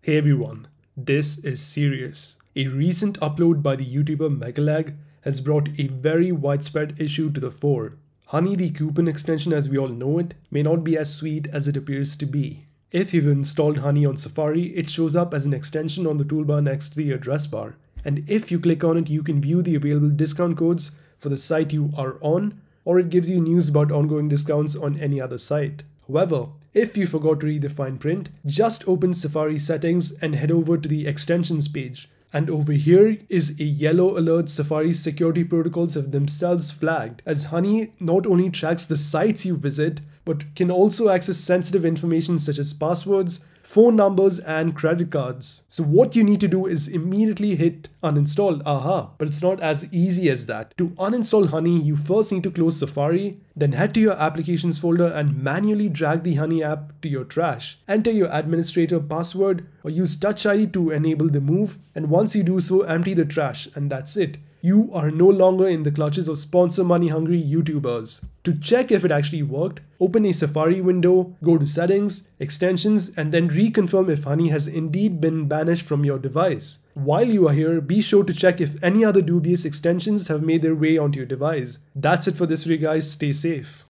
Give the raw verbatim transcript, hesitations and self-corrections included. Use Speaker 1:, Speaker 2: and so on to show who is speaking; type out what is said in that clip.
Speaker 1: Hey everyone, this is serious. A recent upload by the YouTuber Megalag has brought a very widespread issue to the fore. Honey, the coupon extension as we all know it, may not be as sweet as it appears to be. If you've installed Honey on Safari, it shows up as an extension on the toolbar next to the address bar. And if you click on it, you can view the available discount codes for the site you are on, or it gives you news about ongoing discounts on any other site. However, if you forgot to read the fine print, just open Safari settings and head over to the extensions page. And over here is a yellow alert Safari's security protocols have themselves flagged, as Honey not only tracks the sites you visit, but can also access sensitive information such as passwords, phone numbers, and credit cards. So what you need to do is immediately hit uninstall. Aha, but it's not as easy as that. To uninstall Honey, you first need to close Safari, then head to your applications folder and manually drag the Honey app to your trash. Enter your administrator password or use Touch I D to enable the move, and once you do so, empty the trash, and that's it. You are no longer in the clutches of sponsor money hungry YouTubers. To check if it actually worked, open a Safari window, go to settings, extensions, and then reconfirm if Honey has indeed been banished from your device. While you are here, be sure to check if any other dubious extensions have made their way onto your device. That's it for this video guys, stay safe.